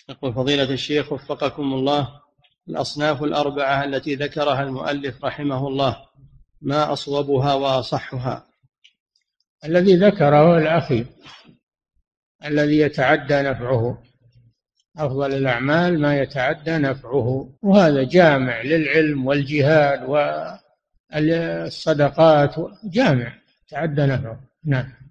يقول فضيلة الشيخ وفقكم الله، الأصناف الأربعة التي ذكرها المؤلف رحمه الله ما أصوبها وأصحها؟ الذي ذكره الأخير الذي يتعدى نفعه، أفضل الأعمال ما يتعدى نفعه، وهذا جامع للعلم والجهاد والصدقات، جامع تعدى نفعه. نعم.